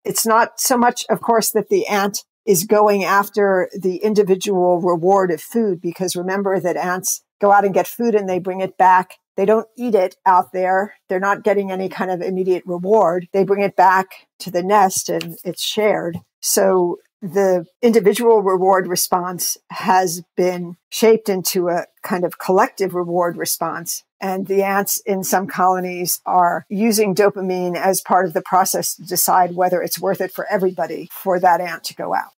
it's not so much, of course, that the ant is going after the individual reward of food, because remember that ants go out and get food and they bring it back. They don't eat it out there. They're not getting any kind of immediate reward. They bring it back to the nest and it's shared. So the individual reward response has been shaped into a kind of collective reward response. And the ants in some colonies are using dopamine as part of the process to decide whether it's worth it for everybody for that ant to go out.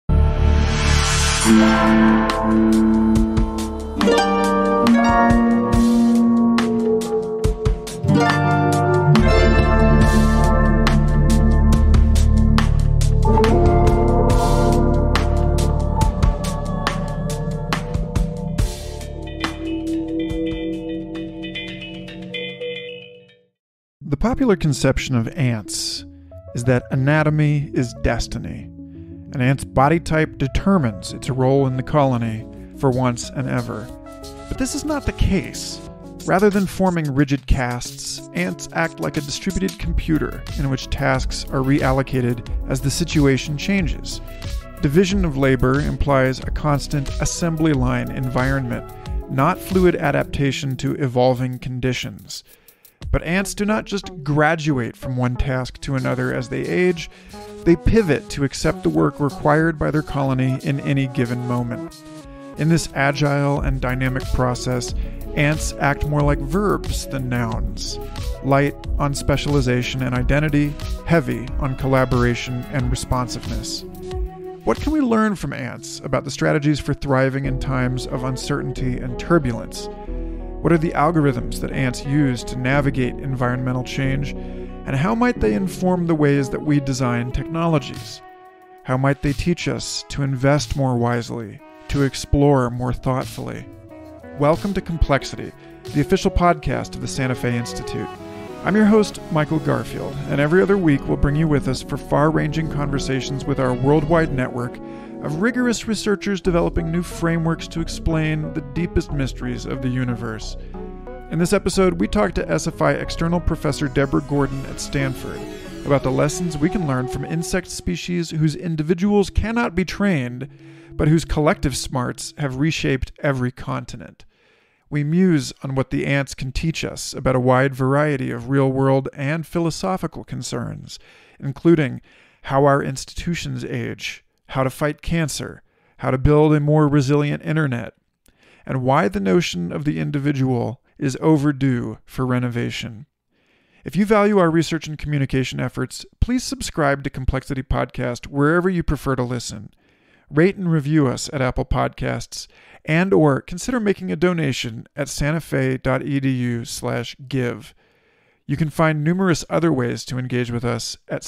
The popular conception of ants is that anatomy is destiny. An ant's body type determines its role in the colony for once and ever. But this is not the case. Rather than forming rigid castes, ants act like a distributed computer in which tasks are reallocated as the situation changes. Division of labor implies a constant assembly line environment, not fluid adaptation to evolving conditions. But ants do not just graduate from one task to another as they age, they pivot to accept the work required by their colony in any given moment. In this agile and dynamic process, ants act more like verbs than nouns, light on specialization and identity, heavy on collaboration and responsiveness. What can we learn from ants about the strategies for thriving in times of uncertainty and turbulence? What are the algorithms that ants use to navigate environmental change, and how might they inform the ways that we design technologies? How might they teach us to invest more wisely, to explore more thoughtfully? Welcome to Complexity, the official podcast of the Santa Fe Institute. I'm your host, Michael Garfield, and every other week we'll bring you with us for far-ranging conversations with our worldwide network of rigorous researchers developing new frameworks to explain the deepest mysteries of the universe. In this episode, we talk to SFI external professor Deborah Gordon at Stanford about the lessons we can learn from insect species whose individuals cannot be trained, but whose collective smarts have reshaped every continent. We muse on what the ants can teach us about a wide variety of real-world and philosophical concerns, including how our institutions age, how to fight cancer, how to build a more resilient internet, and why the notion of the individual is overdue for renovation. If you value our research and communication efforts, please subscribe to Complexity Podcast wherever you prefer to listen. Rate and review us at Apple Podcasts, and/or consider making a donation at santafe.edu/give. You can find numerous other ways to engage with us at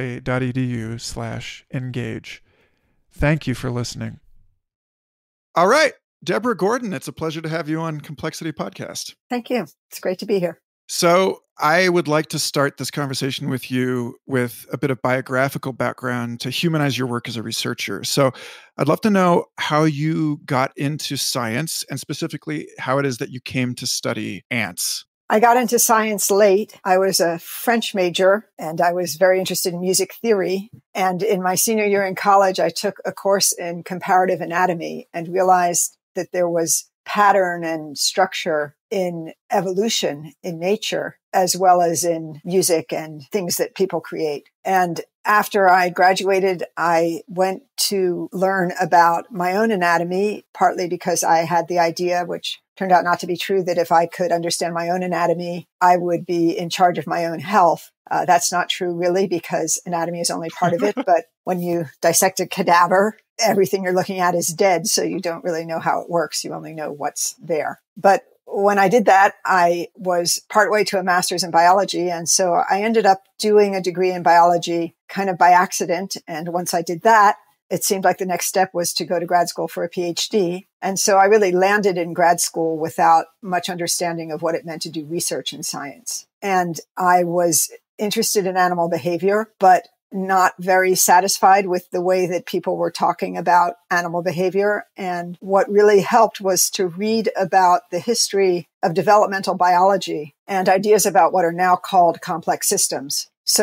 santafe.edu/engage. Thank you for listening. All right, Deborah Gordon, it's a pleasure to have you on Complexity Podcast. Thank you. It's great to be here. So I would like to start this conversation with you with a bit of biographical background to humanize your work as a researcher. So I'd love to know how you got into science and specifically how it is that you came to study ants. I got into science late. I was a French major and I was very interested in music theory. And in my senior year in college, I took a course in comparative anatomy and realized that there was pattern and structure in evolution in nature, as well as in music and things that people create. And after I graduated, I went to learn about my own anatomy, partly because I had the idea, which turned out not to be true, that if I could understand my own anatomy, I would be in charge of my own health. That's not true, really, because anatomy is only part of it. But when you dissect a cadaver, everything you're looking at is dead, so you don't really know how it works. You only know what's there. But when I did that, I was partway to a master's in biology. And so I ended up doing a degree in biology kind of by accident. And once I did that, it seemed like the next step was to go to grad school for a PhD. And so I really landed in grad school without much understanding of what it meant to do research in science. And I was interested in animal behavior, but not very satisfied with the way that people were talking about animal behavior. And what really helped was to read about the history of developmental biology and ideas about what are now called complex systems. So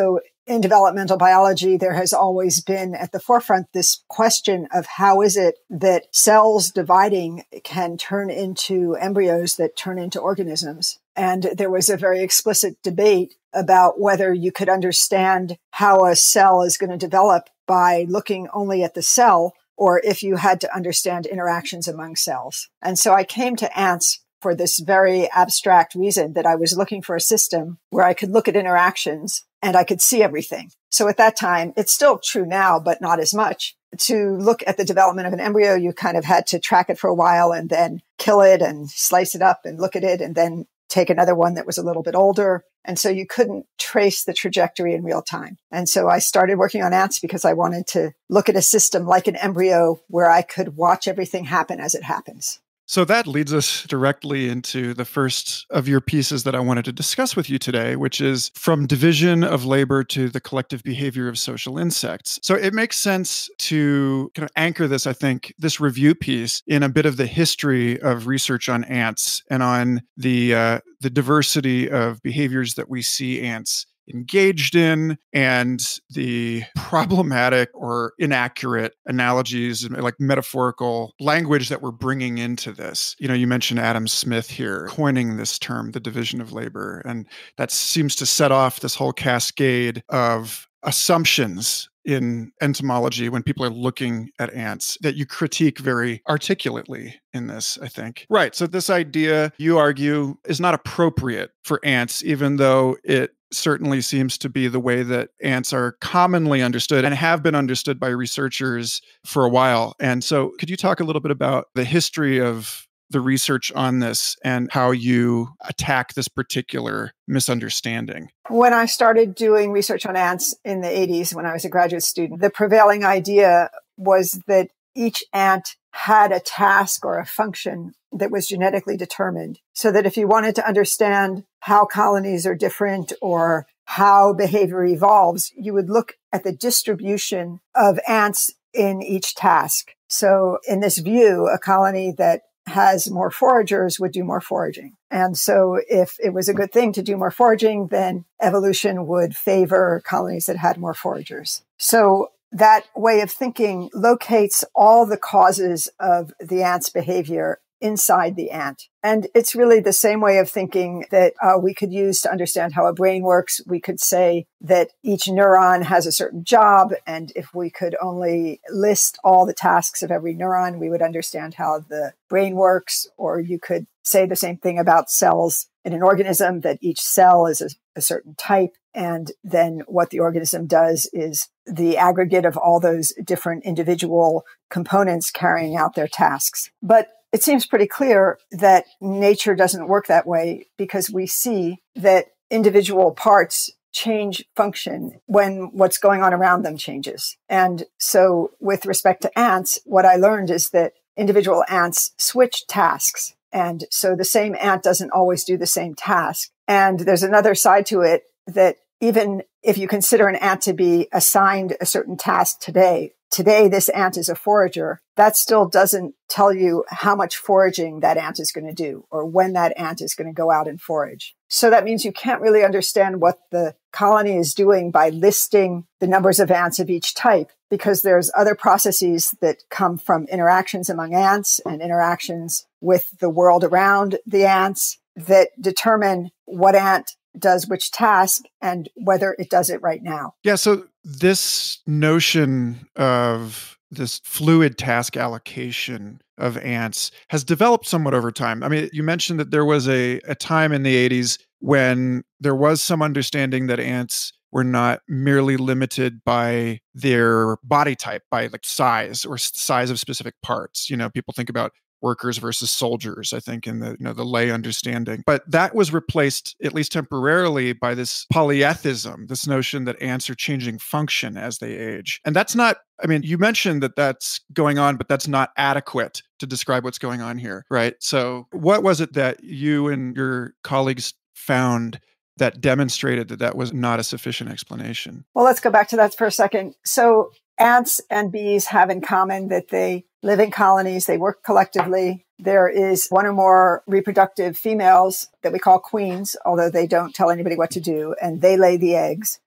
in developmental biology, there has always been at the forefront this question of how is it that cells dividing can turn into embryos that turn into organisms. And there was a very explicit debate about whether you could understand how a cell is going to develop by looking only at the cell, or if you had to understand interactions among cells. And so I came to ants for this very abstract reason that I was looking for a system where I could look at interactions and I could see everything. So at that time, it's still true now, but not as much. To look at the development of an embryo, you kind of had to track it for a while and then kill it and slice it up and look at it and then take another one that was a little bit older. And so you couldn't trace the trajectory in real time. And so I started working on ants because I wanted to look at a system like an embryo where I could watch everything happen as it happens. So that leads us directly into the first of your pieces that I wanted to discuss with you today, which is From Division of Labor to the Collective Behavior of Social Insects. So it makes sense to kind of anchor this, I think, this review piece in a bit of the history of research on ants and on the diversity of behaviors that we see ants engaged in and the problematic or inaccurate analogies, like metaphorical language that we're bringing into this. You know, you mentioned Adam Smith here coining this term, the division of labor, and that seems to set off this whole cascade of assumptions in entomology when people are looking at ants that you critique very articulately in this, I think. Right. So this idea, you argue, is not appropriate for ants, even though it certainly seems to be the way that ants are commonly understood and have been understood by researchers for a while. And so could you talk a little bit about the history of the research on this and how you attack this particular misunderstanding? When I started doing research on ants in the 80s, when I was a graduate student, the prevailing idea was that each ant had a task or a function that was genetically determined, so that if you wanted to understand how colonies are different or how behavior evolves, you would look at the distribution of ants in each task. So in this view, a colony that has more foragers would do more foraging. And so if it was a good thing to do more foraging, then evolution would favor colonies that had more foragers. So that way of thinking locates all the causes of the ant's behavior inside the ant. And it's really the same way of thinking that we could use to understand how a brain works. We could say that each neuron has a certain job, and if we could only list all the tasks of every neuron, we would understand how the brain works. Or you could say the same thing about cells in an organism, that each cell is a certain type, and then what the organism does is the aggregate of all those different individual components carrying out their tasks. But it seems pretty clear that nature doesn't work that way, because we see that individual parts change function when what's going on around them changes. And so with respect to ants, what I learned is that individual ants switch tasks. And so the same ant doesn't always do the same task. And there's another side to it, that even if you consider an ant to be assigned a certain task today this ant is a forager, that still doesn't tell you how much foraging that ant is going to do or when that ant is going to go out and forage. So that means you can't really understand what the colony is doing by listing the numbers of ants of each type, because there's other processes that come from interactions among ants and interactions with the world around the ants that determine what ant does which task and whether it does it right now. Yeah, so this notion of this fluid task allocation of ants has developed somewhat over time. I mean, you mentioned that there was a time in the 80s when there was some understanding that ants were not merely limited by their body type, by like size or size of specific parts. You know, people think about workers versus soldiers, I think, in the the lay understanding. But that was replaced, at least temporarily, by this polyethism, this notion that ants are changing function as they age. And that's not, I mean, you mentioned that that's going on, but that's not adequate to describe what's going on here, right? So what was it that you and your colleagues found that demonstrated that that was not a sufficient explanation? Well, let's go back to that for a second. So ants and bees have in common that they live in colonies, they work collectively. There is one or more reproductive females that we call queens, although they don't tell anybody what to do, and they lay the eggs.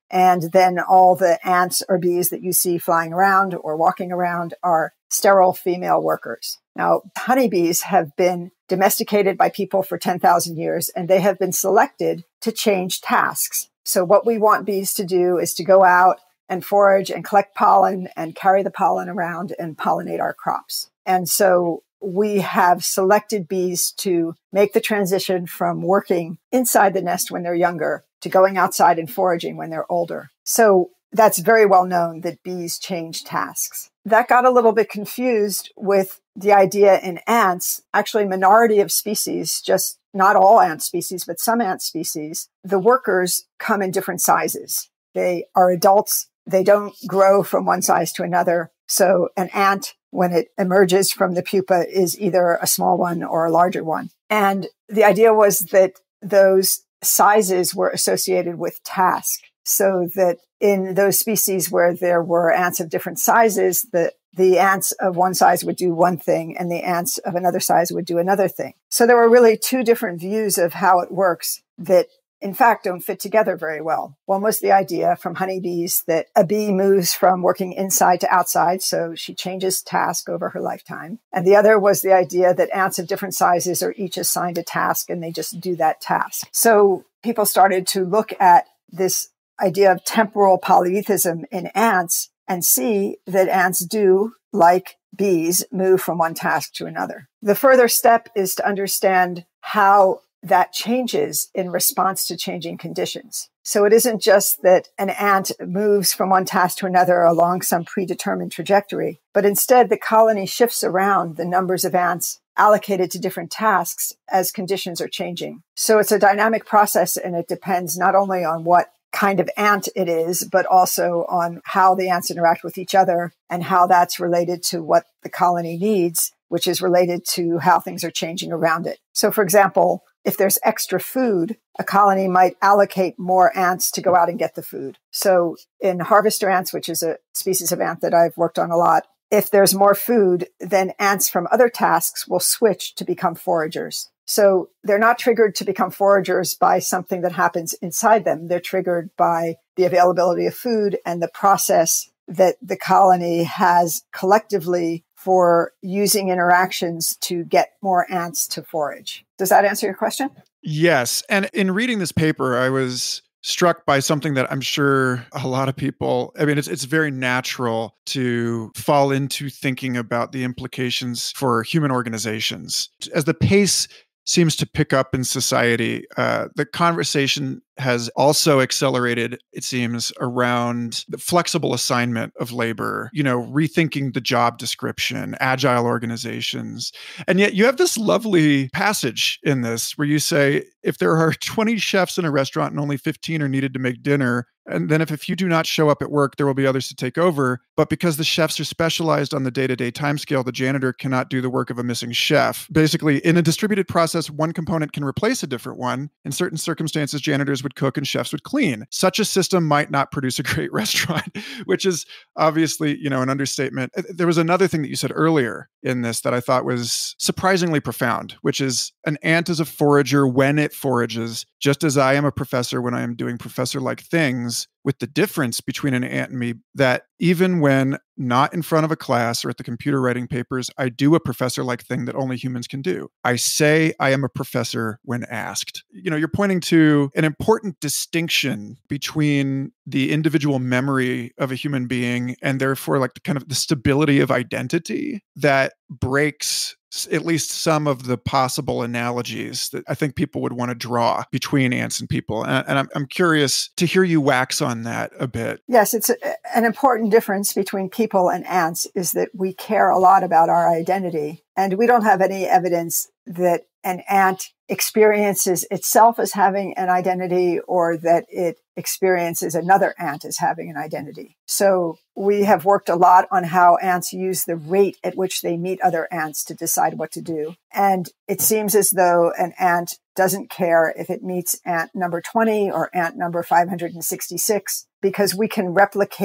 And then all the ants or bees that you see flying around or walking around are sterile female workers. Now, honeybees have been domesticated by people for 10,000 years, and they have been selected to change tasks. So what we want bees to do is to go out and forage and collect pollen and carry the pollen around and pollinate our crops. And so we have selected bees to make the transition from working inside the nest when they're younger to going outside and foraging when they're older. So that's very well known that bees change tasks. That got a little bit confused with the idea in ants, actually minority of species, just not all ant species, but some ant species. The workers come in different sizes. They are adults. They don't grow from one size to another. So an ant, when it emerges from the pupa, is either a small one or a larger one. And the idea was that those sizes were associated with task, so that in those species where there were ants of different sizes, the ants of one size would do one thing and the ants of another size would do another thing. So there were really two different views of how it works that in fact don't fit together very well. One was the idea from honeybees that a bee moves from working inside to outside, so she changes task over her lifetime. And the other was the idea that ants of different sizes are each assigned a task and they just do that task. So people started to look at this idea of temporal polytheism in ants and see that ants do, like bees, move from one task to another. The further step is to understand how that changes in response to changing conditions. So it isn't just that an ant moves from one task to another along some predetermined trajectory, but instead the colony shifts around the numbers of ants allocated to different tasks as conditions are changing. So it's a dynamic process, and it depends not only on what kind of ant it is, but also on how the ants interact with each other and how that's related to what the colony needs, which is related to how things are changing around it. So for example, if there's extra food, a colony might allocate more ants to go out and get the food. So in harvester ants, which is a species of ant that I've worked on a lot, if there's more food, then ants from other tasks will switch to become foragers. So they're not triggered to become foragers by something that happens inside them. They're triggered by the availability of food and the process that the colony has collectively for using interactions to get more ants to forage. Does that answer your question? Yes. And in reading this paper, I was struck by something that I'm sure a lot of people, it's very natural to fall into thinking about the implications for human organizations. As the pace seems to pick up in society, the conversation has also accelerated, it seems, around the flexible assignment of labor, rethinking the job description, agile organizations. And yet you have this lovely passage in this where you say, if there are 20 chefs in a restaurant and only 15 are needed to make dinner, and then if a few do not show up at work, there will be others to take over. But because the chefs are specialized on the day-to-day timescale, the janitor cannot do the work of a missing chef. Basically, in a distributed process, one component can replace a different one. In certain circumstances, janitors would cook and chefs would clean. Such a system might not produce a great restaurant, which is obviously, an understatement. There was another thing that you said earlier in this that I thought was surprisingly profound, which is an ant is a forager when it forages, just as I am a professor when I am doing professor-like things, with the difference between an ant and me that even when not in front of a class or at the computer writing papers, I do a professor-like thing that only humans can do. I say I am a professor when asked. You're pointing to an important distinction between the individual memory of a human being and therefore like the kind of the stability of identity that breaks at least some of the possible analogies that I think people would want to draw between ants and people. And I'm curious to hear you wax on that a bit. Yes, it's an important difference between people and ants is that we care a lot about our identity. And we don't have any evidence that an ant experiences itself as having an identity or that it experiences another ant as having an identity. So we have worked a lot on how ants use the rate at which they meet other ants to decide what to do. And it seems as though an ant doesn't care if it meets ant number 20 or ant number 566, because we can replicate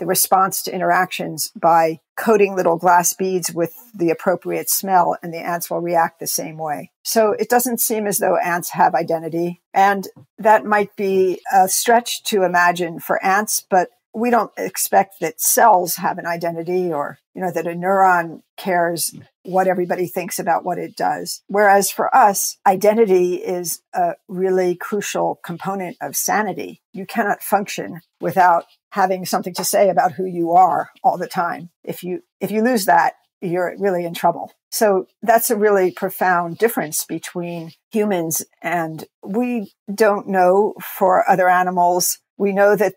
the response to interactions by coating little glass beads with the appropriate smell, and the ants will react the same way. So it doesn't seem as though ants have identity. And that might be a stretch to imagine for ants, but we don't expect that cells have an identity, or, that a neuron cares what everybody thinks about what it does. Whereas for us, identity is a really crucial component of sanity. You cannot function without having something to say about who you are all the time. If you lose that, you're really in trouble. So that's a really profound difference between humans, and we don't know for other animals. We know that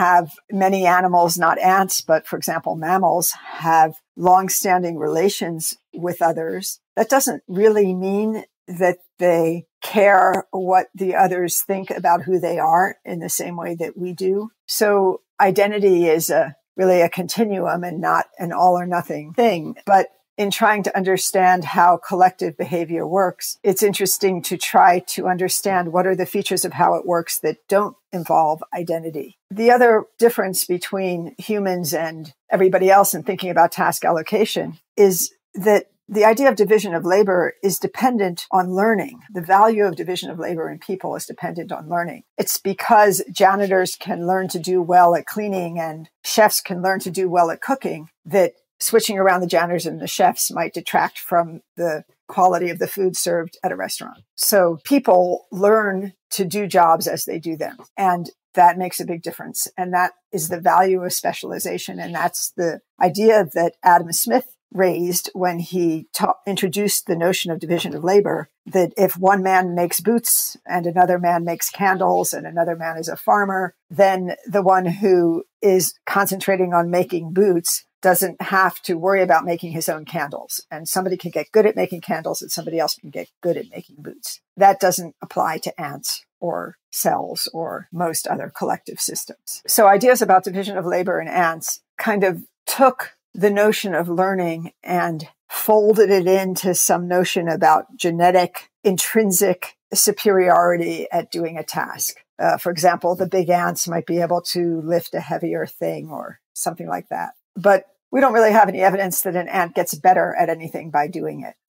many animals, not ants, but for example, mammals have long-standing relations with others. That doesn't really mean that they care what the others think about who they are in the same way that we do. So identity is really a continuum and not an all or nothing thing. But in trying to understand how collective behavior works, it's interesting to try to understand what are the features of how it works that don't involve identity. The other difference between humans and everybody else in thinking about task allocation is that the idea of division of labor is dependent on learning. The value of division of labor in people is dependent on learning. It's because janitors can learn to do well at cleaning and chefs can learn to do well at cooking that switching around the janitors and the chefs might detract from the quality of the food served at a restaurant. So people learn to do jobs as they do them. And that makes a big difference. And that is the value of specialization. And that's the idea that Adam Smith raised when he introduced the notion of division of labor, that if one man makes boots and another man makes candles and another man is a farmer, then the one who is concentrating on making boots doesn't have to worry about making his own candles. And somebody can get good at making candles and somebody else can get good at making boots. That doesn't apply to ants or cells or most other collective systems. So ideas about division of labor in ants kind of took the notion of learning and folded it into some notion about genetic, intrinsic superiority at doing a task. For example, the big ants might be able to lift a heavier thing or something like that. But we don't really have any evidence that an ant gets better at anything by doing it.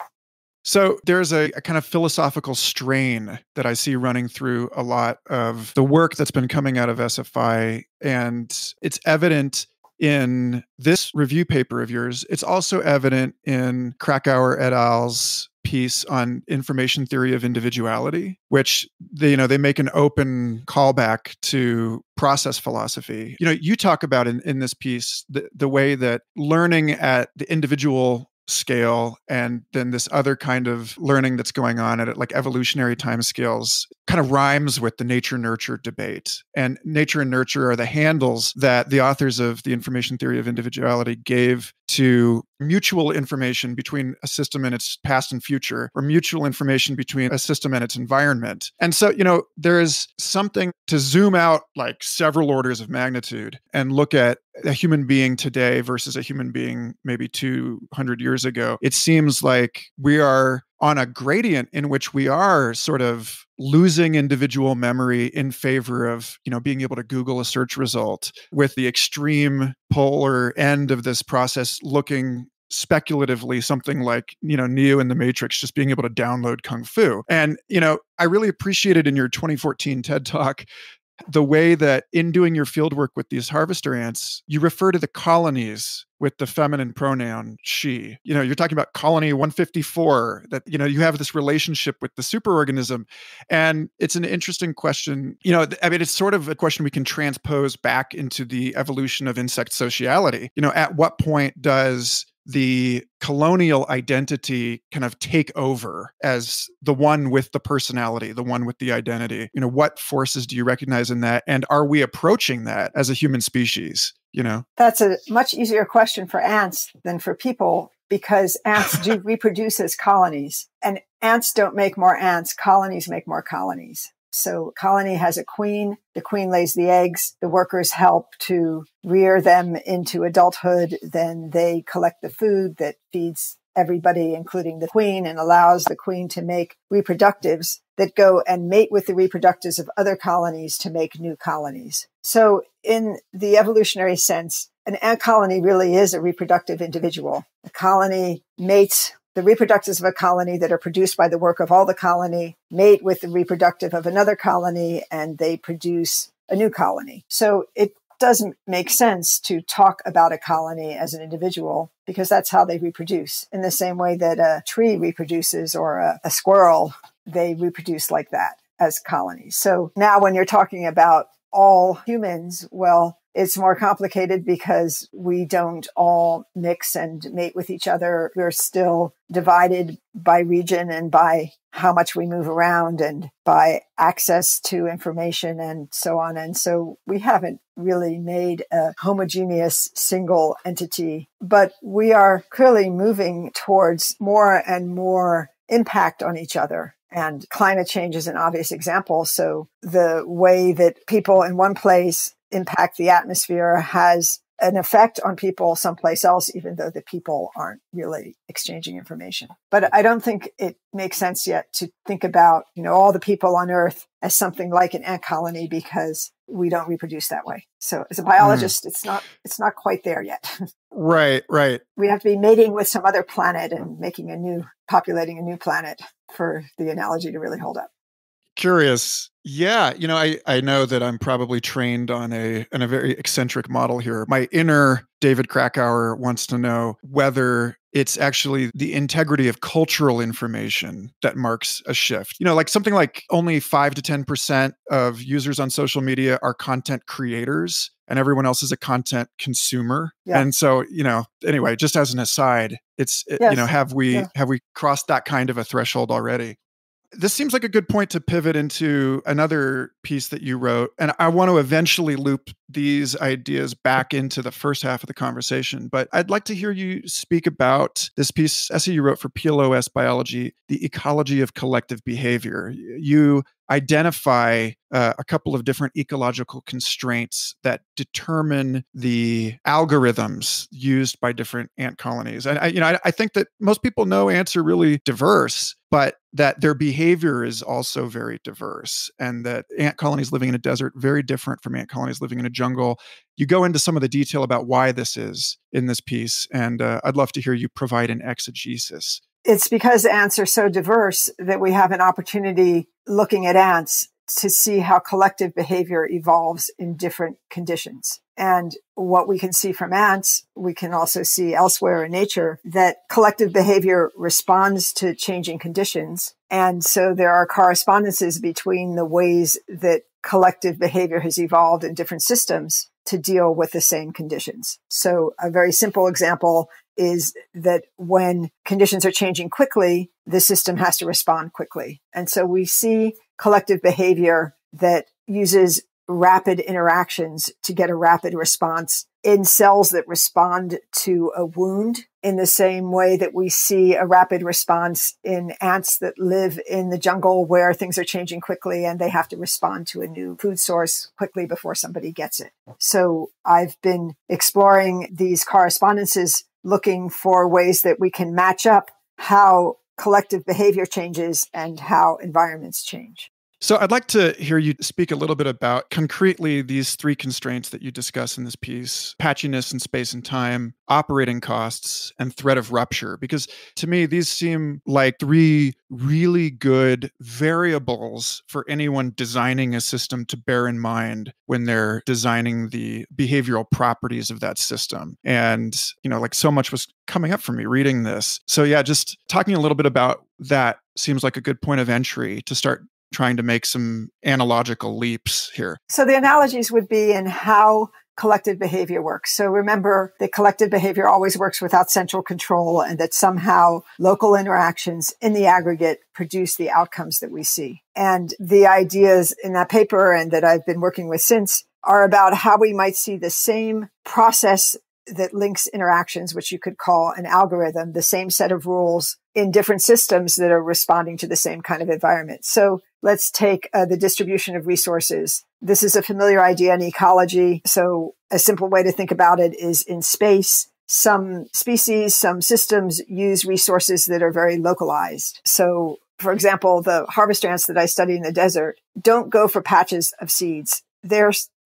So there's a kind of philosophical strain that I see running through a lot of the work that's been coming out of SFI, and it's evident in this review paper of yours. It's also evident in Krakauer et al.'s piece on information theory of individuality, which they make an open callback to process philosophy. You talk about in this piece the way that learning at the individual scale and then this other kind of learning that's going on at like evolutionary timescales kind of rhymes with the nature-nurture debate. And nature and nurture are the handles that the authors of the information theory of individuality gave to mutual information between a system and its past and future, or mutual information between a system and its environment. And so, there is something to zoom out like several orders of magnitude and look at a human being today versus a human being maybe 200 years ago. It seems like we are on a gradient in which we are sort of losing individual memory in favor of, being able to Google a search result, with the extreme polar end of this process looking speculatively something like, Neo in the Matrix, just being able to download Kung Fu. And, I really appreciated in your 2014 TED Talk the way that in doing your field work with these harvester ants, you refer to the colonies with the feminine pronoun she. You're talking about colony 154, that, you have this relationship with the superorganism. And it's an interesting question. It's sort of a question we can transpose back into the evolution of insect sociality. At what point does the colonial identity kind of take over as the one with the personality, the one with the identity? What forces do you recognize in that? And are we approaching that as a human species? That's a much easier question for ants than for people, because ants do reproduce as colonies, and ants don't make more ants. Colonies make more colonies. So colony has a queen. The queen lays the eggs. The workers help to rear them into adulthood. Then they collect the food that feeds everybody, including the queen, and allows the queen to make reproductives that go and mate with the reproductives of other colonies to make new colonies. So in the evolutionary sense, an ant colony really is a reproductive individual. A colony mates. The reproductives of a colony that are produced by the work of all the colony mate with the reproductive of another colony, and they produce a new colony. So it doesn't make sense to talk about a colony as an individual because that's how they reproduce. In the same way that a tree reproduces or a squirrel, they reproduce like that as colonies. So now when you're talking about all humans, well, it's more complicated because we don't all mix and mate with each other. We're still divided by region and by how much we move around and by access to information and so on. And so we haven't really made a homogeneous single entity, but we are clearly moving towards more and more impact on each other. And climate change is an obvious example. So the way that people in one place impact the atmosphere has an effect on people someplace else, even though the people aren't really exchanging information. But I don't think it makes sense yet to think about, all the people on Earth as something like an ant colony because we don't reproduce that way. So as a biologist, it's not quite there yet. Right. We have to be mating with some other planet and populating a new planet for the analogy to really hold up. Curious. Yeah. I know that I'm probably trained on a very eccentric model here. My inner David Krakauer wants to know whether it's actually the integrity of cultural information that marks a shift. Like something like only 5 to 10% of users on social media are content creators and everyone else is a content consumer. Yeah. And so, anyway, just as an aside, yes. Have we crossed that kind of a threshold already? This seems like a good point to pivot into another piece that you wrote. And I want to eventually loop these ideas back into the first half of the conversation. But I'd like to hear you speak about this essay you wrote for PLOS Biology, The Ecology of Collective Behavior. You identify a couple of different ecological constraints that determine the algorithms used by different ant colonies. And I think that most people know ants are really diverse, but that their behavior is also very diverse, and that ant colonies living in a desert very different from ant colonies living in a jungle. You go into some of the detail about why this is in this piece, and I'd love to hear you provide an exegesis. It's because ants are so diverse that we have an opportunity looking at ants to see how collective behavior evolves in different conditions. And what we can see from ants, we can also see elsewhere in nature that collective behavior responds to changing conditions. And so there are correspondences between the ways that collective behavior has evolved in different systems to deal with the same conditions. So a very simple example is that when conditions are changing quickly, the system has to respond quickly. And so we see collective behavior that uses rapid interactions to get a rapid response in cells that respond to a wound in the same way that we see a rapid response in ants that live in the jungle where things are changing quickly and they have to respond to a new food source quickly before somebody gets it. So I've been exploring these correspondences, looking for ways that we can match up how collective behavior changes and how environments change. So I'd like to hear you speak a little bit about concretely these three constraints that you discuss in this piece: patchiness in space and time, operating costs, and threat of rupture. Because to me, these seem like three really good variables for anyone designing a system to bear in mind when they're designing the behavioral properties of that system. And, like so much was coming up for me reading this. So yeah, just talking a little bit about that seems like a good point of entry to start trying to make some analogical leaps here. So the analogies would be in how collective behavior works. So remember that collective behavior always works without central control, and that somehow local interactions in the aggregate produce the outcomes that we see. And the ideas in that paper and that I've been working with since are about how we might see the same process that links interactions, which you could call an algorithm, the same set of rules in different systems that are responding to the same kind of environment. So let's take the distribution of resources. This is a familiar idea in ecology. So a simple way to think about it is in space, some species, some systems use resources that are very localized. So for example, the harvester ants that I study in the desert don't go for patches of seeds. They're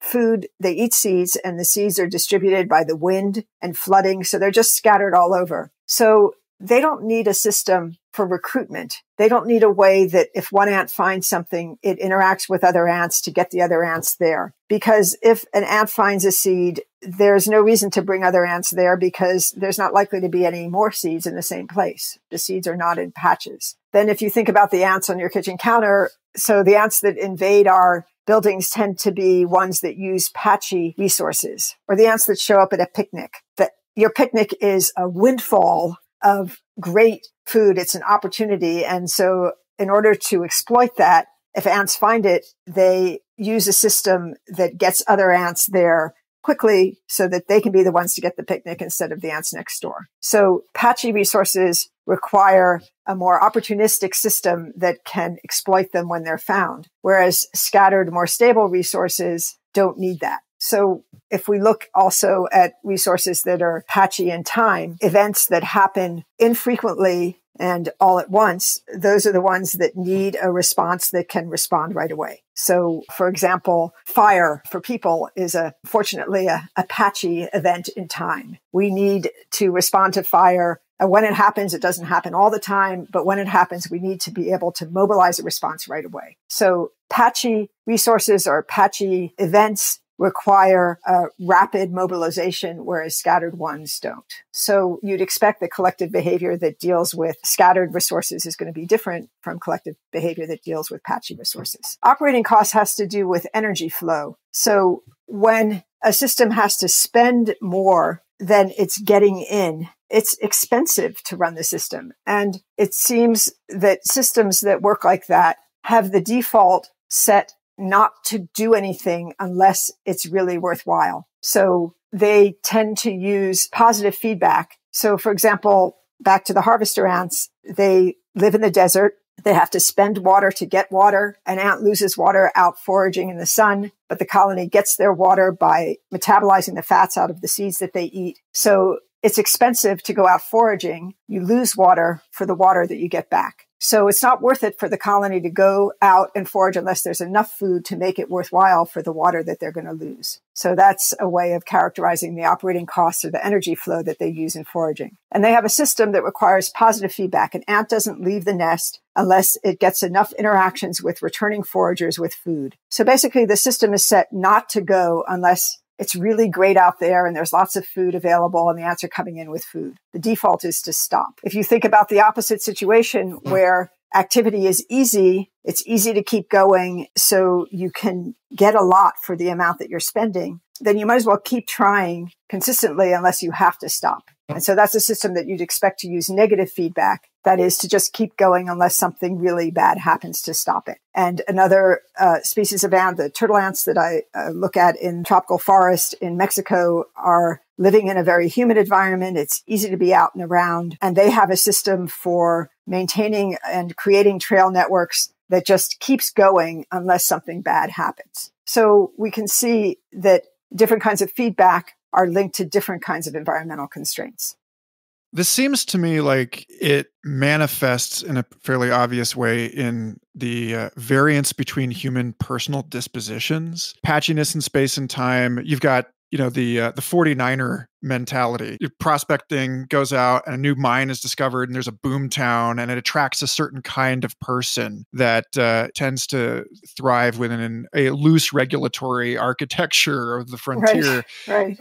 food, they eat seeds, and the seeds are distributed by the wind and flooding. So they're just scattered all over. So they don't need a system for recruitment. They don't need a way that if one ant finds something, it interacts with other ants to get the other ants there. Because if an ant finds a seed, there's no reason to bring other ants there because there's not likely to be any more seeds in the same place. The seeds are not in patches. Then if you think about the ants on your kitchen counter, so the ants that invade our buildings tend to be ones that use patchy resources, or the ants that show up at a picnic. That your picnic is a windfall of great food. It's an opportunity. And so in order to exploit that, if ants find it, they use a system that gets other ants there quickly so that they can be the ones to get the picnic instead of the ants next door. So patchy resources require a more opportunistic system that can exploit them when they're found, whereas scattered, more stable resources don't need that. So if we look also at resources that are patchy in time, events that happen infrequently and all at once, those are the ones that need a response that can respond right away. So, for example, fire for people is fortunately a patchy event in time. We need to respond to fire. And when it happens, it doesn't happen all the time, but when it happens, we need to be able to mobilize a response right away. So patchy resources or patchy events require a rapid mobilization, whereas scattered ones don't. So you'd expect that collective behavior that deals with scattered resources is going to be different from collective behavior that deals with patchy resources. Operating cost has to do with energy flow. So when a system has to spend more than it's getting in, it's expensive to run the system. And it seems that systems that work like that have the default set not to do anything unless it's really worthwhile. So they tend to use positive feedback. So for example, back to the harvester ants, they live in the desert. They have to spend water to get water. An ant loses water out foraging in the sun, but the colony gets their water by metabolizing the fats out of the seeds that they eat. So it's expensive to go out foraging. You lose water for the water that you get back. So it's not worth it for the colony to go out and forage unless there's enough food to make it worthwhile for the water that they're going to lose. So that's a way of characterizing the operating costs or the energy flow that they use in foraging. And they have a system that requires positive feedback. An ant doesn't leave the nest unless it gets enough interactions with returning foragers with food. So basically the system is set not to go unless it's really great out there and there's lots of food available and the ants are coming in with food. The default is to stop. If you think about the opposite situation where activity is easy, it's easy to keep going so you can get a lot for the amount that you're spending, then you might as well keep trying consistently unless you have to stop. And so that's a system that you'd expect to use negative feedback. That is to just keep going unless something really bad happens to stop it. And another species of ant, the turtle ants that I look at in tropical forest in Mexico, are living in a very humid environment. It's easy to be out and around. And they have a system for maintaining and creating trail networks that just keeps going unless something bad happens. So we can see that different kinds of feedback are linked to different kinds of environmental constraints. This seems to me like it manifests in a fairly obvious way in the variance between human personal dispositions, patchiness in space and time. You've got, the 49er mentality. You're prospecting, goes out, and a new mine is discovered, and there's a boom town, and it attracts a certain kind of person that tends to thrive within a loose regulatory architecture of the frontier. Right.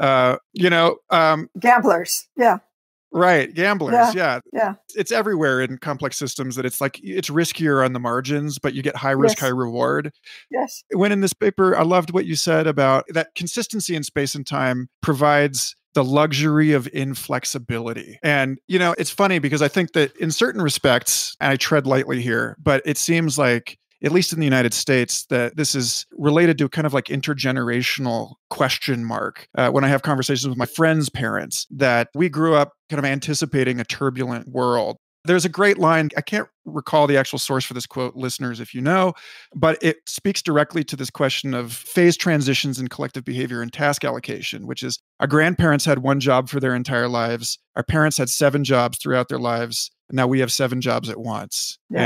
Gamblers. Yeah. Right. Gamblers. Yeah. Yeah. It's everywhere in complex systems that it's riskier on the margins, but you get high risk, high reward. Yes. When in this paper, I loved what you said about that consistency in space and time provides the luxury of inflexibility. And, it's funny because I think that in certain respects, and I tread lightly here, but it seems like, at least in the United States, that this is related to kind of like intergenerational question mark. When I have conversations with my friends' parents, that we grew up kind of anticipating a turbulent world. There's a great line. I can't recall the actual source for this quote, listeners, if you know, but it speaks directly to this question of phase transitions in collective behavior and task allocation, which is our grandparents had one job for their entire lives. Our parents had 7 jobs throughout their lives. And now we have 7 jobs at once. Yes. And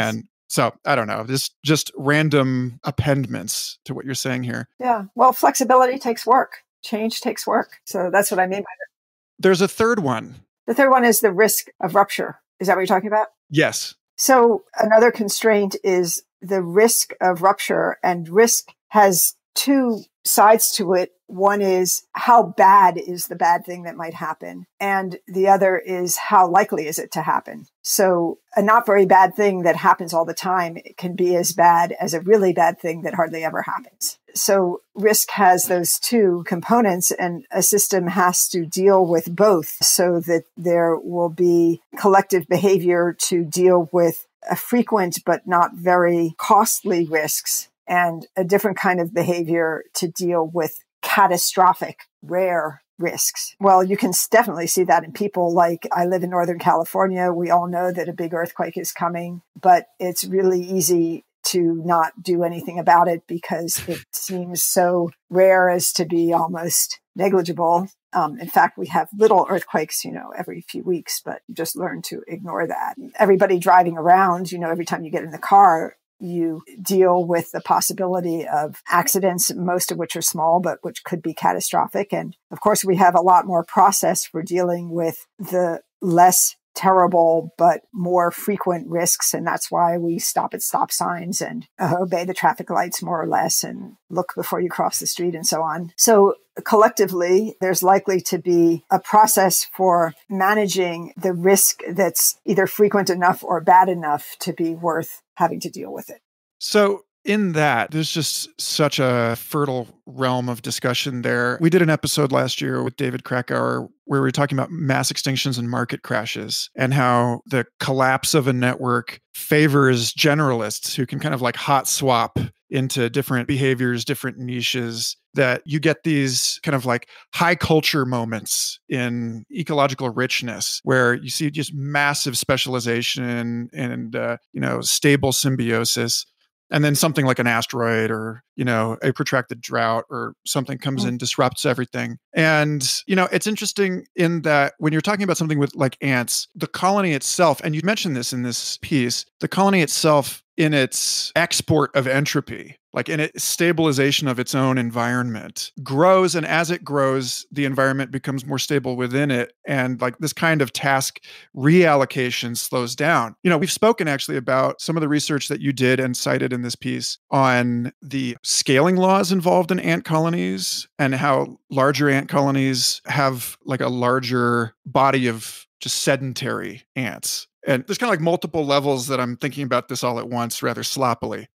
So I don't know, this just random appendments to what you're saying here. Yeah. Well, flexibility takes work. Change takes work. So that's what I mean by that. There's a third one. The third one is the risk of rupture. Is that what you're talking about? Yes. So another constraint is the risk of rupture, and risk has two sides to it. One is how bad is the bad thing that might happen, and the other is how likely is it to happen. So a not very bad thing that happens all the time can be as bad as a really bad thing that hardly ever happens. So risk has those two components, and a system has to deal with both so that there will be collective behavior to deal with a frequent but not very costly risks, and a different kind of behavior to deal with catastrophic, rare risks. Well, you can definitely see that in people. Like, I live in Northern California. We all know that a big earthquake is coming, but it's really easy to not do anything about it because it seems so rare as to be almost negligible. In fact, we have little earthquakes, every few weeks, but you just learn to ignore that. Everybody driving around, every time you get in the car, you deal with the possibility of accidents, most of which are small, but which could be catastrophic. And of course, we have a lot more process for dealing with the less terrible, but more frequent risks. And that's why we stop at stop signs and obey the traffic lights more or less and look before you cross the street and so on. So collectively, there's likely to be a process for managing the risk that's either frequent enough or bad enough to be worth having to deal with it. So in that, there's just such a fertile realm of discussion there. We did an episode last year with David Krakauer where we were talking about mass extinctions and market crashes and how the collapse of a network favors generalists who can kind of like hot swap into different behaviors, different niches, that you get these kind of like high culture moments in ecological richness where you see just massive specialization and stable symbiosis. And then something like an asteroid or, a protracted drought or something comes in, disrupts everything. And, it's interesting in that when you're talking about something with like ants, the colony itself, and you mentioned this in this piece, the colony itself in its export of entropy, like in its stabilization of its own environment, grows. And as it grows, the environment becomes more stable within it. And like this kind of task reallocation slows down. We've spoken actually about some of the research that you did and cited in this piece on the scaling laws involved in ant colonies and how larger ant colonies have like a larger body of just sedentary ants. And there's kind of like multiple levels that I'm thinking about this all at once, rather sloppily.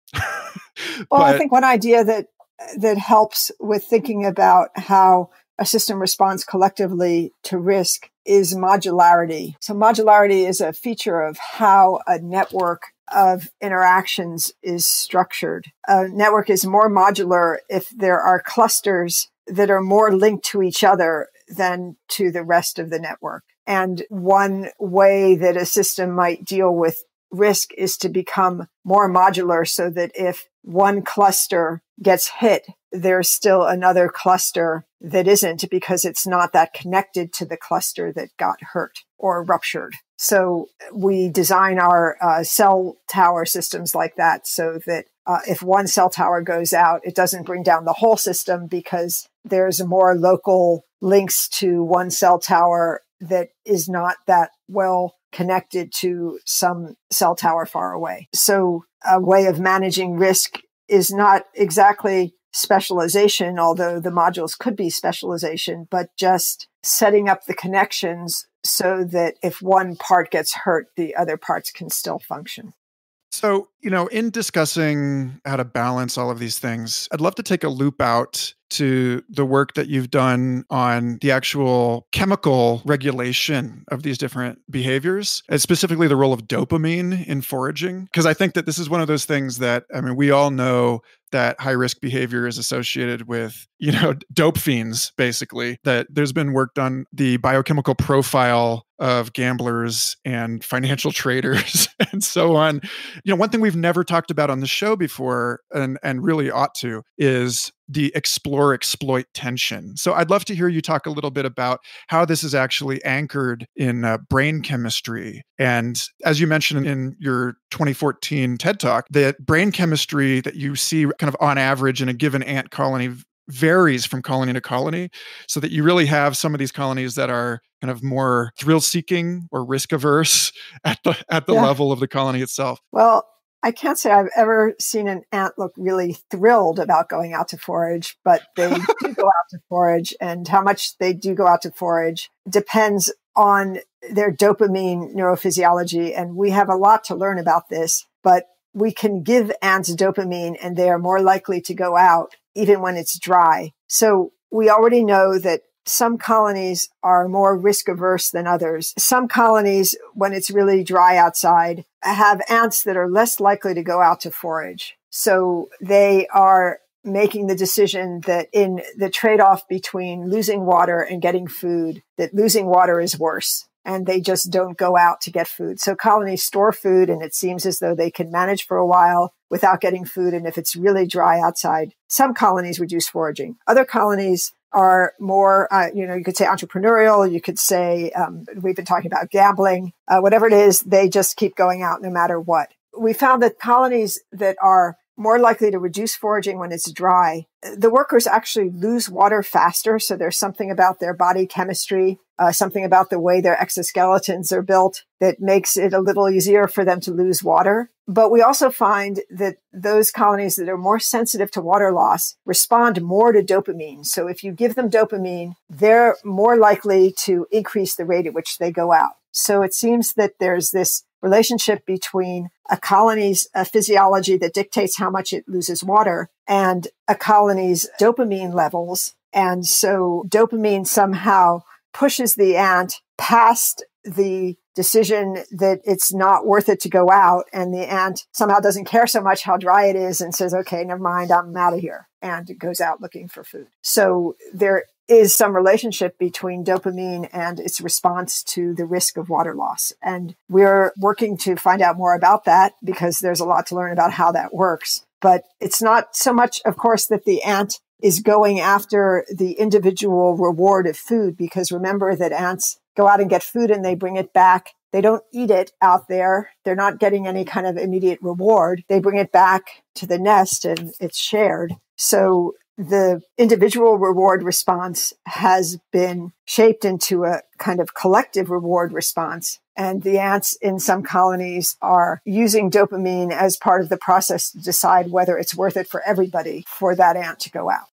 Well, I think one idea that helps with thinking about how a system responds collectively to risk is modularity. So modularity is a feature of how a network of interactions is structured. A network is more modular if there are clusters that are more linked to each other than to the rest of the network. And one way that a system might deal with risk is to become more modular so that if one cluster gets hit, there's still another cluster that isn't because it's not that connected to the cluster that got hurt or ruptured. So we design our cell tower systems like that so that if one cell tower goes out, it doesn't bring down the whole system because there's more local links to one cell tower that is not that well connected to some cell tower far away. So a way of managing risk is not exactly specialization, although the modules could be specialization, but just setting up the connections so that if one part gets hurt, the other parts can still function. So, in discussing how to balance all of these things, I'd love to take a loop out to the work that you've done on the actual chemical regulation of these different behaviors, and specifically the role of dopamine in foraging. Because I think that this is one of those things that, we all know that high-risk behavior is associated with, dope fiends, basically, that there's been work done the biochemical profile of gamblers and financial traders and so on. One thing we've never talked about on the show before, and really ought to, is the explore-exploit tension. So I'd love to hear you talk a little bit about how this is actually anchored in brain chemistry. And as you mentioned in your 2014 TED Talk, that brain chemistry that you see kind of on average in a given ant colony varies from colony to colony, so that you really have some of these colonies that are kind of more thrill-seeking or risk-averse at the level of the colony itself. Well, I can't say I've ever seen an ant look really thrilled about going out to forage, but they do go out to forage, and how much they do go out to forage depends on their dopamine neurophysiology. And we have a lot to learn about this, but we can give ants dopamine and they are more likely to go out even when it's dry. So we already know that some colonies are more risk averse than others. Some colonies, when it's really dry outside, have ants that are less likely to go out to forage. So they are making the decision that in the trade-off between losing water and getting food, that losing water is worse. And they just don't go out to get food. So colonies store food, and it seems as though they can manage for a while without getting food. And if it's really dry outside, some colonies reduce foraging. Other colonies are more, you could say entrepreneurial. You could say, we've been talking about gambling, whatever it is, they just keep going out no matter what. We found that colonies that are more likely to reduce foraging when it's dry, the workers actually lose water faster. So there's something about their body chemistry, something about the way their exoskeletons are built that makes it a little easier for them to lose water. But we also find that those colonies that are more sensitive to water loss respond more to dopamine. So if you give them dopamine, they're more likely to increase the rate at which they go out. So it seems that there's this relationship between a colony's physiology that dictates how much it loses water and a colony's dopamine levels. And so dopamine somehow pushes the ant past the decision that it's not worth it to go out. And the ant somehow doesn't care so much how dry it is and says, okay, never mind, I'm out of here. And it goes out looking for food. So there is some relationship between dopamine and its response to the risk of water loss. And we're working to find out more about that because there's a lot to learn about how that works. But it's not so much, of course, that the ant is going after the individual reward of food, because remember that ants go out and get food and they bring it back. They don't eat it out there. They're not getting any kind of immediate reward. They bring it back to the nest and it's shared. So the individual reward response has been shaped into a kind of collective reward response. And the ants in some colonies are using dopamine as part of the process to decide whether it's worth it for everybody for that ant to go out.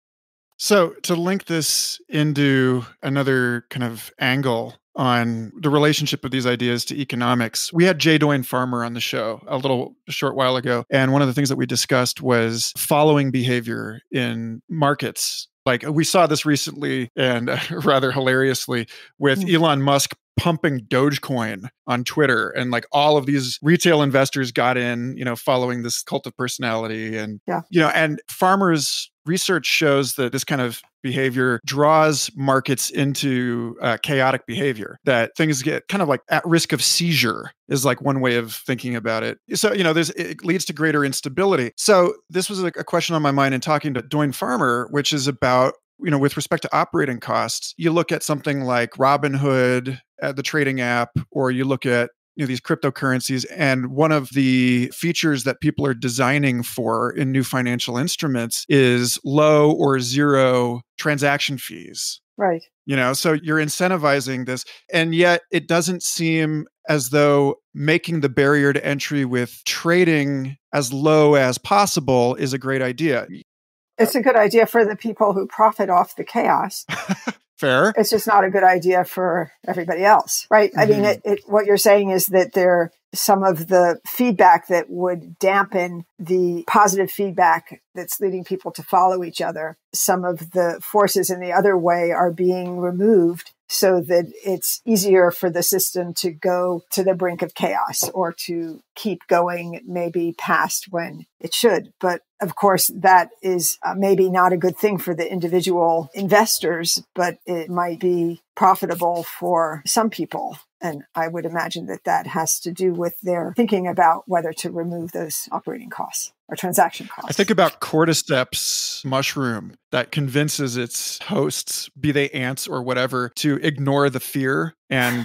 So to link this into another kind of angle on the relationship of these ideas to economics, we had Jay Doyne Farmer on the show a short while ago. And one of the things that we discussed was following behavior in markets. Like we saw this recently and rather hilariously with Elon Musk pumping Dogecoin on Twitter, and like all of these retail investors got in, following this cult of personality. And, and Farmer's research shows that this kind of behavior draws markets into chaotic behavior, that things get kind of like at risk of seizure is like one way of thinking about it. So, it leads to greater instability. So this was a question on my mind in talking to Doyne Farmer, which is about, with respect to operating costs, you look at something like Robinhood, the trading app, or you look at these cryptocurrencies, and one of the features that people are designing for in new financial instruments is low or zero transaction fees. Right. So you're incentivizing this, and yet it doesn't seem as though making the barrier to entry with trading as low as possible is a great idea. It's a good idea for the people who profit off the chaos. Fair. It's just not a good idea for everybody else, right? Mm-hmm. I mean, what you're saying is that there some of the feedback that would dampen the positive feedback that's leading people to follow each other. Some of the forces in the other way are being removed so that it's easier for the system to go to the brink of chaos or to keep going maybe past when it should. But of course, that is maybe not a good thing for the individual investors, but it might be profitable for some people. And I would imagine that that has to do with their thinking about whether to remove those operating costs or transaction costs. I think about cordyceps mushroom that convinces its hosts, be they ants or whatever, to ignore the fear and,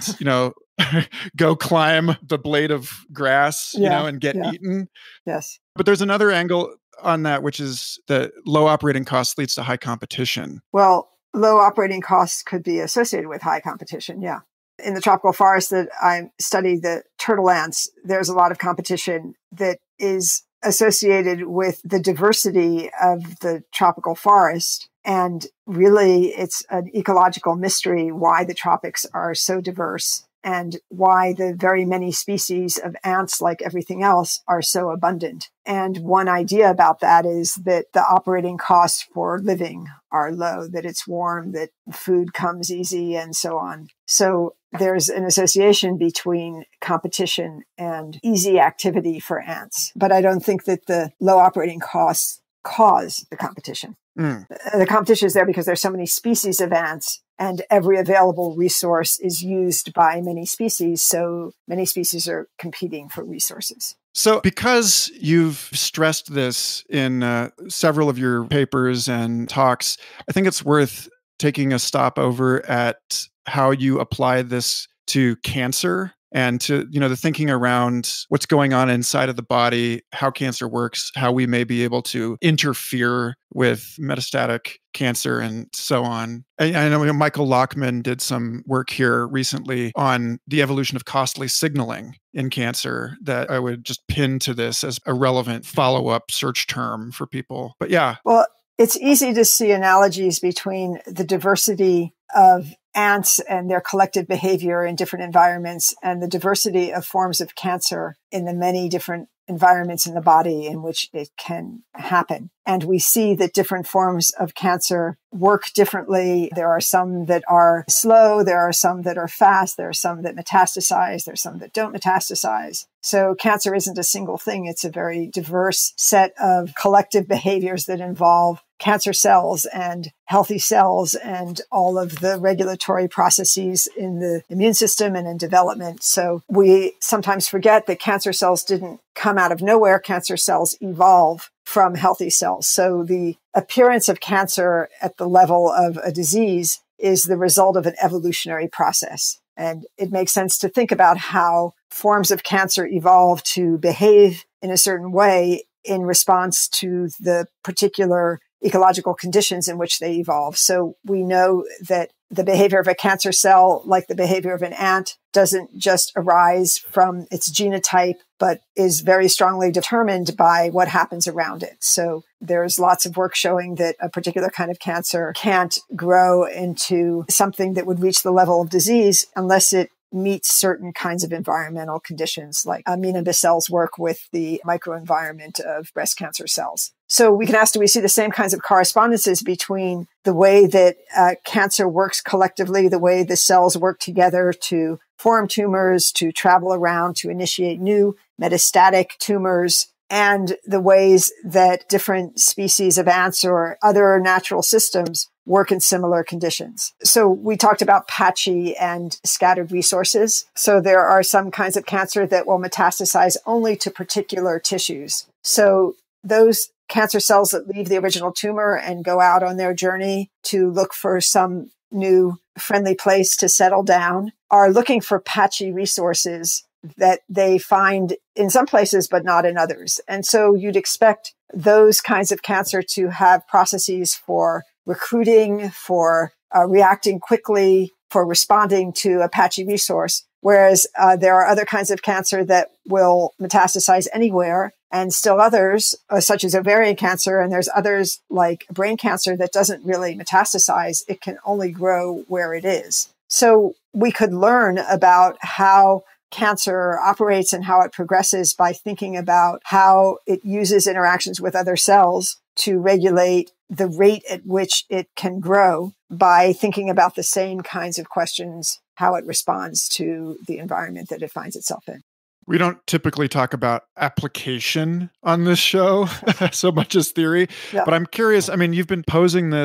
go climb the blade of grass, and get eaten. Yes. But there's another angle on that, which is that low operating costs leads to high competition. Well, low operating costs could be associated with high competition. Yeah. In the tropical forest that I study, the turtle ants, there's a lot of competition that is associated with the diversity of the tropical forest. And really, it's an ecological mystery why the tropics are so diverse and why the very many species of ants, like everything else, are so abundant. And one idea about that is that the operating costs for living are low, that it's warm, that food comes easy, and so on. So there's an association between competition and easy activity for ants. But I don't think that the low operating costs cause the competition. The competition is there because there's so many species of ants and every available resource is used by many species. So many species are competing for resources. So because you've stressed this in several of your papers and talks, I think it's worth taking a stop over at how you apply this to cancer and to, the thinking around what's going on inside of the body, how cancer works, how we may be able to interfere with metastatic cancer and so on. I know Michael Lockman did some work here recently on the evolution of costly signaling in cancer that I would just pin to this as a relevant follow-up search term for people. But yeah. Well, it's easy to see analogies between the diversity of ants and their collective behavior in different environments and the diversity of forms of cancer in the many different environments in the body in which it can happen. And we see that different forms of cancer work differently. There are some that are slow. There are some that are fast. There are some that metastasize. There are some that don't metastasize. So cancer isn't a single thing. It's a very diverse set of collective behaviors that involve cancer cells and healthy cells and all of the regulatory processes in the immune system and in development. So we sometimes forget that cancer cells didn't come out of nowhere. Cancer cells evolve from healthy cells. So the appearance of cancer at the level of a disease is the result of an evolutionary process. And it makes sense to think about how forms of cancer evolve to behave in a certain way in response to the particular ecological conditions in which they evolve. So we know that the behavior of a cancer cell, like the behavior of an ant, doesn't just arise from its genotype, but is very strongly determined by what happens around it. So there's lots of work showing that a particular kind of cancer can't grow into something that would reach the level of disease unless it meets certain kinds of environmental conditions, like Mina Bissell's work with the microenvironment of breast cancer cells. So we can ask, do we see the same kinds of correspondences between the way that cancer works collectively, the way the cells work together to form tumors, to travel around, to initiate new metastatic tumors, and the ways that different species of ants or other natural systems work in similar conditions. So we talked about patchy and scattered resources. So there are some kinds of cancer that will metastasize only to particular tissues. So those cancer cells that leave the original tumor and go out on their journey to look for some new friendly place to settle down are looking for patchy resources that they find in some places, but not in others. And so you'd expect those kinds of cancer to have processes for recruiting, for reacting quickly, for responding to a patchy resource. Whereas there are other kinds of cancer that will metastasize anywhere, and still others, such as ovarian cancer, and there's others like brain cancer that doesn't really metastasize. It can only grow where it is. So we could learn about how cancer operates and how it progresses by thinking about how it uses interactions with other cells to regulate the rate at which it can grow by thinking about the same kinds of questions, how it responds to the environment that it finds itself in. We don't typically talk about application on this show so much as theory, but I'm curious. I mean, you've been posing this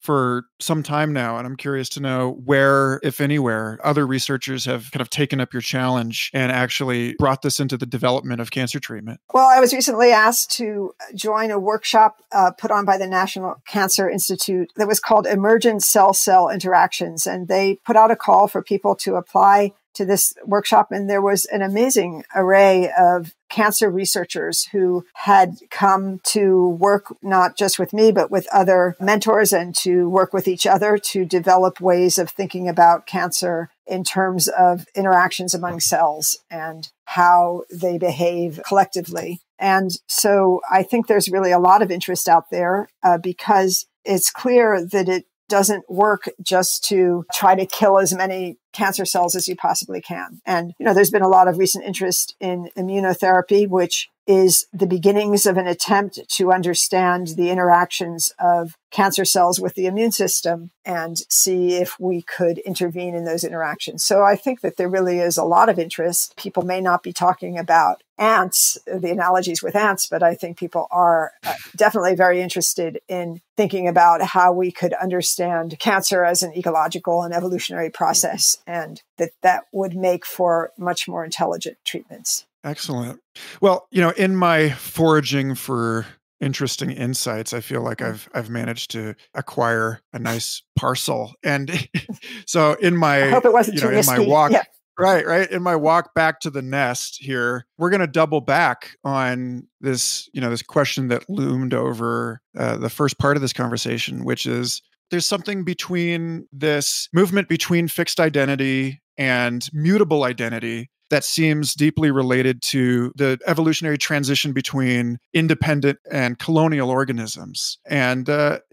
for some time now, and I'm curious to know where, if anywhere, other researchers have kind of taken up your challenge and actually brought this into the development of cancer treatment. Well, I was recently asked to join a workshop put on by the National Cancer Institute that was called Emergent Cell-Cell Interactions, and they put out a call for people to apply to this workshop. And there was an amazing array of cancer researchers who had come to work not just with me, but with other mentors and to work with each other to develop ways of thinking about cancer in terms of interactions among cells and how they behave collectively. And so I think there's really a lot of interest out there because it's clear that it doesn't work just to try to kill as many cancer cells as you possibly can. And, there's been a lot of recent interest in immunotherapy, which is the beginnings of an attempt to understand the interactions of cancer cells with the immune system and see if we could intervene in those interactions. So I think that there really is a lot of interest. People may not be talking about ants, the analogies with ants, but I think people are definitely very interested in thinking about how we could understand cancer as an ecological and evolutionary process, and that would make for much more intelligent treatments. Excellent. Well, in my foraging for interesting insights, I feel like I've managed to acquire a nice parcel. And so in my, I hope it wasn't too risky. In my walk, yeah. Right. In my walk back to the nest here, we're going to double back on this, this question that loomed over the first part of this conversation, which is there's something between this movement between fixed identity and mutable identity that seems deeply related to the evolutionary transition between independent and colonial organisms. And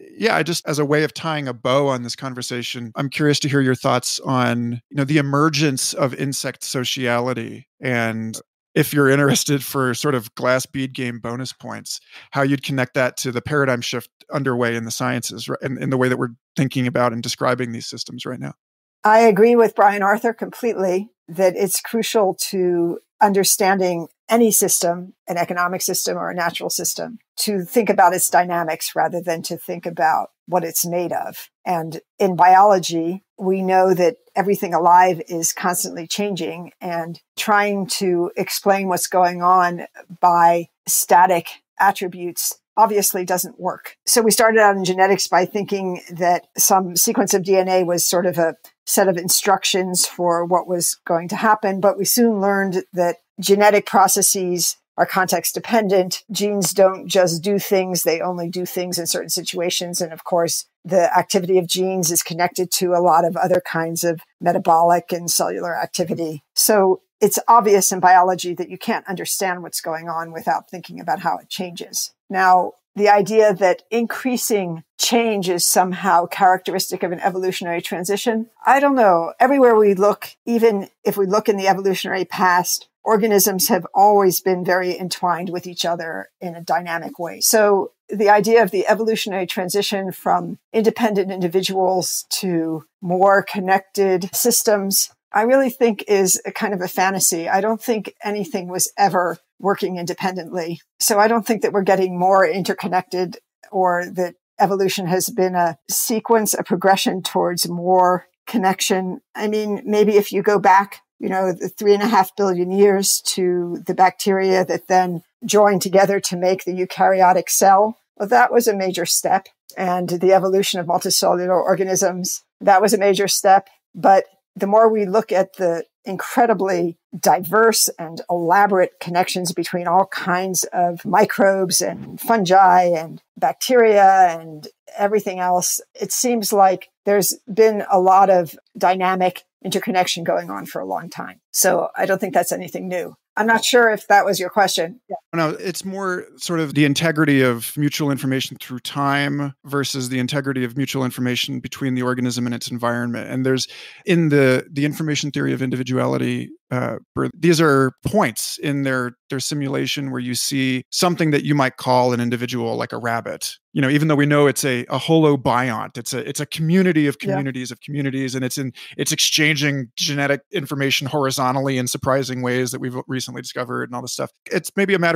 I just, as a way of tying a bow on this conversation, I'm curious to hear your thoughts on, the emergence of insect sociality, and if you're interested for sort of glass bead game bonus points, how you'd connect that to the paradigm shift underway in the sciences and in the way that we're thinking about and describing these systems right now. I agree with Brian Arthur completely that it's crucial to understanding any system, an economic system or a natural system, to think about its dynamics rather than to think about what it's made of. And in biology, we know that everything alive is constantly changing, and trying to explain what's going on by static attributes obviously doesn't work. So we started out in genetics by thinking that some sequence of DNA was sort of a set of instructions for what was going to happen. But we soon learned that genetic processes are context dependent. Genes don't just do things. They only do things in certain situations. And of course, the activity of genes is connected to a lot of other kinds of metabolic and cellular activity. So it's obvious in biology that you can't understand what's going on without thinking about how it changes. Now, the idea that increasing change is somehow characteristic of an evolutionary transition, I don't know. Everywhere we look, even if we look in the evolutionary past, organisms have always been very entwined with each other in a dynamic way. So the idea of the evolutionary transition from independent individuals to more connected systems, I really think is a kind of a fantasy. I don't think anything was ever working independently. So I don't think that we're getting more interconnected, or that evolution has been a sequence, a progression towards more connection. I mean, maybe if you go back, the 3.5 billion years to the bacteria that then joined together to make the eukaryotic cell, well, that was a major step. And the evolution of multicellular organisms, that was a major step. But the more we look at the incredibly diverse and elaborate connections between all kinds of microbes and fungi and bacteria and everything else, it seems like there's been a lot of dynamic interconnection going on for a long time. So I don't think that's anything new. I'm not sure if that was your question. Yeah. No, it's more sort of the integrity of mutual information through time versus the integrity of mutual information between the organism and its environment. And there's, in the information theory of individuality, these are points in their simulation where you see something that you might call an individual, like a rabbit. Even though we know it's a holobiont, it's a community of communities of communities, and it's exchanging genetic information horizontally in surprising ways that we've recently discovered and all this stuff. It's maybe a matter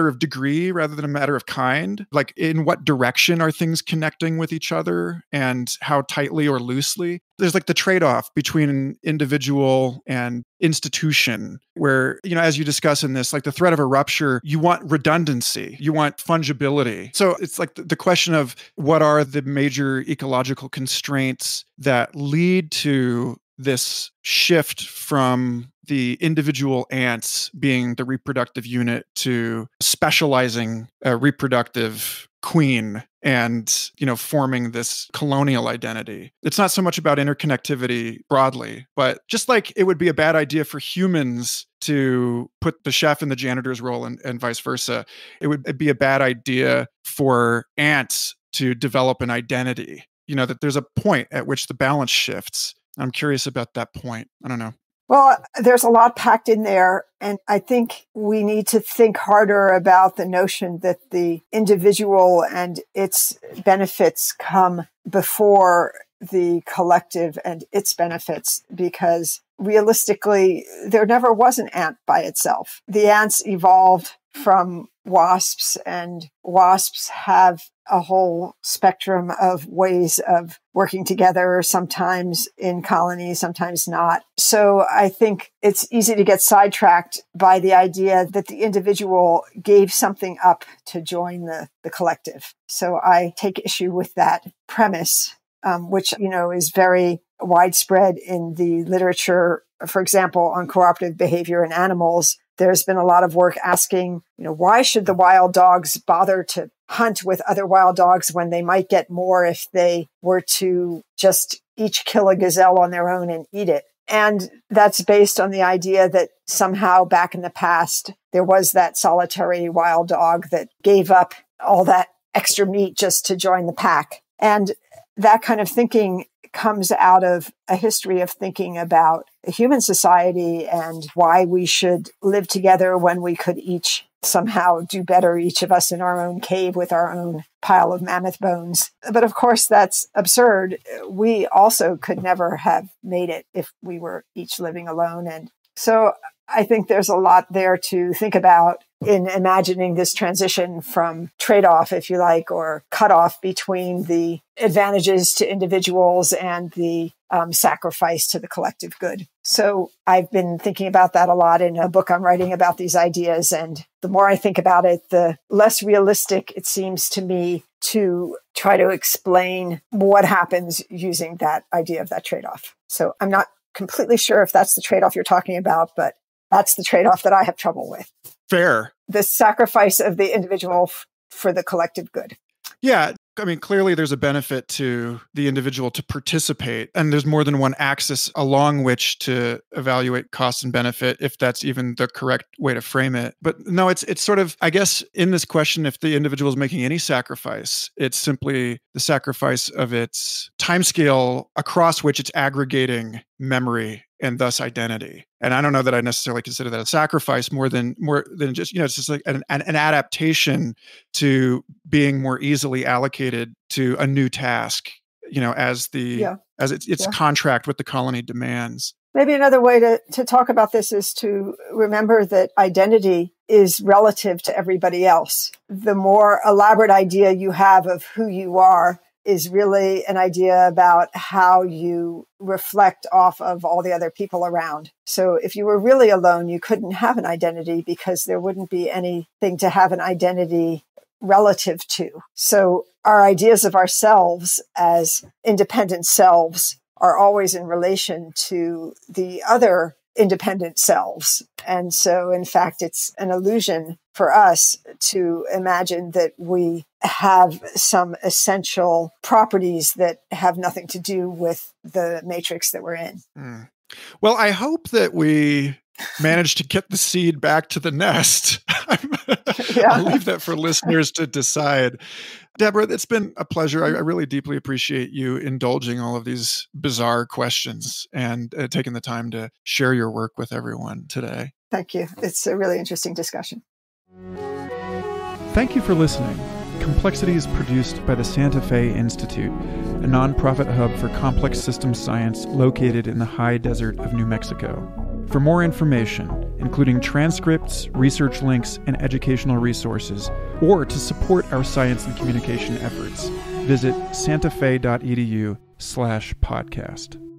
matter of degree rather than a matter of kind. Like, in what direction are things connecting with each other and how tightly or loosely? There's like the trade-off between an individual and institution where, as you discuss in this, like the threat of a rupture, you want redundancy, you want fungibility. So it's like the question of what are the major ecological constraints that lead to this shift from the individual ants being the reproductive unit to specializing a reproductive queen and, forming this colonial identity. It's not so much about interconnectivity broadly, but just like it would be a bad idea for humans to put the chef in the janitor's role and vice versa, it would be a bad idea for ants to develop an identity. That there's a point at which the balance shifts. I'm curious about that point. I don't know. Well, there's a lot packed in there. And I think we need to think harder about the notion that the individual and its benefits come before the collective and its benefits, because realistically, there never was an ant by itself. The ants evolved from wasps, and wasps have a whole spectrum of ways of working together, sometimes in colonies, sometimes not. So I think it's easy to get sidetracked by the idea that the individual gave something up to join the collective. So I take issue with that premise, which, is very widespread in the literature. For example, on cooperative behavior in animals, there's been a lot of work asking, why should the wild dogs bother to hunt with other wild dogs when they might get more if they were to just each kill a gazelle on their own and eat it? And that's based on the idea that somehow back in the past, there was that solitary wild dog that gave up all that extra meat just to join the pack. And that kind of thinking comes out of a history of thinking about human society and why we should live together when we could each somehow do better, each of us in our own cave with our own pile of mammoth bones. But of course, that's absurd. We also could never have made it if we were each living alone. And so I think there's a lot there to think about in imagining this transition from trade-off, if you like, or cutoff between the advantages to individuals and the sacrifice to the collective good. So I've been thinking about that a lot in a book I'm writing about these ideas. And the more I think about it, the less realistic it seems to me to try to explain what happens using that idea of that trade-off. So I'm not completely sure if that's the trade-off you're talking about, but that's the trade-off that I have trouble with. Fair. The sacrifice of the individual for the collective good. Yeah. I mean, clearly there's a benefit to the individual to participate, and there's more than one axis along which to evaluate cost and benefit, if that's even the correct way to frame it. But no, it's sort of, I guess, in this question, if the individual is making any sacrifice, it's simply the sacrifice of its timescale across which it's aggregating memory and thus identity. And I don't know that I necessarily consider that a sacrifice more than just, it's just like an adaptation to being more easily allocated to a new task, as its contract with the colony demands. Maybe another way to talk about this is to remember that identity is relative to everybody else. The more elaborate idea you have of who you are is really an idea about how you reflect off of all the other people around. So if you were really alone, you couldn't have an identity because there wouldn't be anything to have an identity relative to. So our ideas of ourselves as independent selves are always in relation to the other independent selves. And so, in fact, it's an illusion for us to imagine that we have some essential properties that have nothing to do with the matrix that we're in. Well, I hope that we managed to get the seed back to the nest. I'll leave that for listeners to decide. Deborah, it's been a pleasure. I really deeply appreciate you indulging all of these bizarre questions and taking the time to share your work with everyone today. Thank you. It's a really interesting discussion. Thank you for listening. Complexity is produced by the Santa Fe Institute, a nonprofit hub for complex systems science located in the high desert of New Mexico. For more information including transcripts, research links, and educational resources, or to support our science and communication efforts. Visit santafe.edu/podcast.